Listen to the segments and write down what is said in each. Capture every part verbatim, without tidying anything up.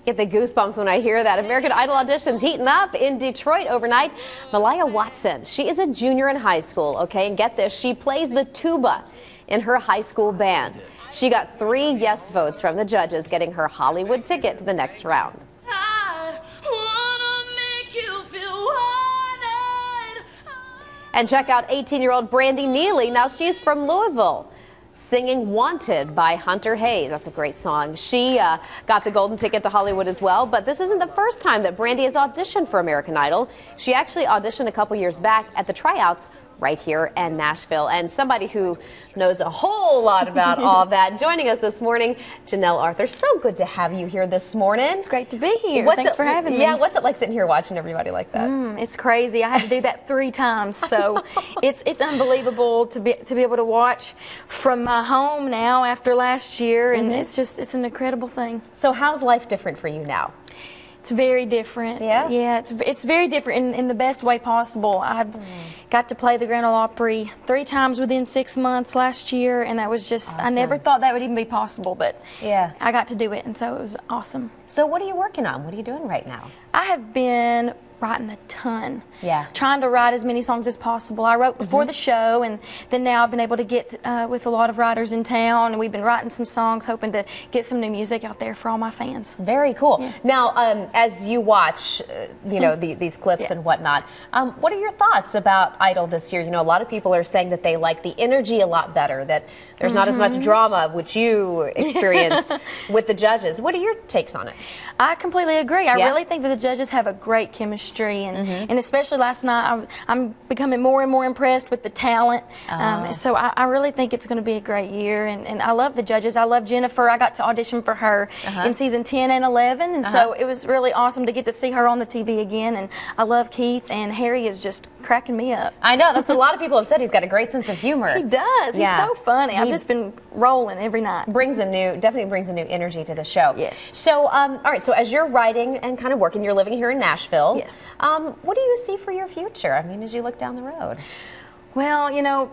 Get the goosebumps when I hear that. American Idol auditions heating up in Detroit overnight. Malaya Watson, she is a junior in high school, okay? And get this, she plays the tuba in her high school band. She got three yes votes from the judges, getting her Hollywood ticket to the next round. I wanna make you feel wanted. And check out eighteen-year-old Brandy Neely. Now she's from Louisville, singing Wanted by Hunter Hayes. That's a great song. She uh, got the golden ticket to Hollywood as well, but this isn't the first time that Brandy has auditioned for American Idol. She actually auditioned a couple years back at the tryouts right here in Nashville. And somebody who knows a whole lot about all of that, joining us this morning, Janelle Arthur. So good to have you here this morning. It's great to be here. What's Thanks it, for having yeah, me. Yeah, what's it like sitting here watching everybody like that? Mm, it's crazy. I had to do that three times, so it's it's unbelievable to be to be able to watch from my home now after last year, and mm-hmm. it's just it's an incredible thing. So how's life different for you now? It's very different. Yeah? Yeah, it's, it's very different in, in the best way possible. I mm. got to play the Grand Ole Opry three times within six months last year, and that was just, awesome. I never thought that would even be possible, but yeah, I got to do it, and so it was awesome. So what are you working on? What are you doing right now? I have been writing a ton. Yeah. Trying to write as many songs as possible. I wrote before mm-hmm. the show, and then now I've been able to get uh, with a lot of writers in town, and we've been writing some songs, hoping to get some new music out there for all my fans. Very cool. Yeah. Now, um, as you watch, uh, you know, the, these clips yeah. and whatnot, um, what are your thoughts about Idol this year? You know, a lot of people are saying that they like the energy a lot better, that there's mm-hmm. not as much drama, which you experienced with the judges. What are your takes on it? I completely agree. I yeah. really think that the judges have a great chemistry, and, mm-hmm. and especially last night, I'm, I'm becoming more and more impressed with the talent. Oh. Um, so I, I really think it's going to be a great year, and, and I love the judges. I love Jennifer. I got to audition for her uh-huh. in season ten and eleven, and uh-huh. so it was really awesome to get to see her on the T V again. And I love Keith, and Harry is just cracking me up. I know, that's what a lot of people have said. He's got a great sense of humor. He does. Yeah. He's so funny. He I've just been rolling every night. Brings a new, definitely brings a new energy to the show. Yes. So, um, all right. So, as you're writing and kind of working, you're living here in Nashville. Yes. Um, what do you see for your future? I mean, as you look down the road. Well, you know,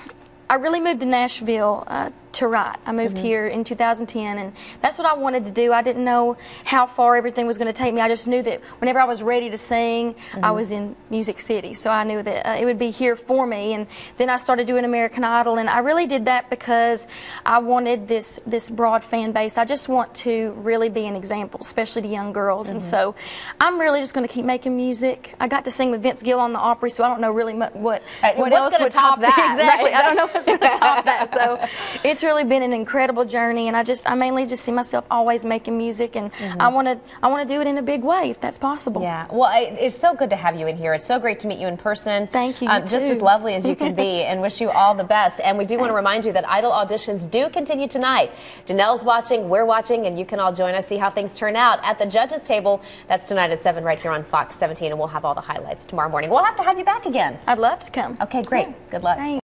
I really moved to Nashville uh, to write. I moved mm-hmm. here in two thousand ten, and that's what I wanted to do. I didn't know how far everything was going to take me. I just knew that whenever I was ready to sing, mm-hmm. I was in Music City, so I knew that uh, it would be here for me. And then I started doing American Idol, and I really did that because I wanted this this broad fan base. I just want to really be an example, especially to young girls. Mm-hmm. And so I'm really just going to keep making music. I got to sing with Vince Gill on the Opry, so I don't know really much what uh, what else would top, top that. Exactly. Right. I don't know what's going to top that. So it's really been an incredible journey, and I just I mainly just see myself always making music, and mm-hmm. I want to I want to do it in a big way if that's possible. Yeah. Well, I, it's so good to have you in here. It's so great to meet you in person. Thank you. Um, you just too. as lovely as you can be, and wish you all the best. And we do want to remind you that Idol auditions do continue tonight. Janelle's watching, we're watching, and you can all join us, see how things turn out at the judges table. That's tonight at seven right here on Fox seventeen, and we'll have all the highlights tomorrow morning. We'll have to have you back again. I'd love to come. Okay, great. Yeah. Good luck. Thanks.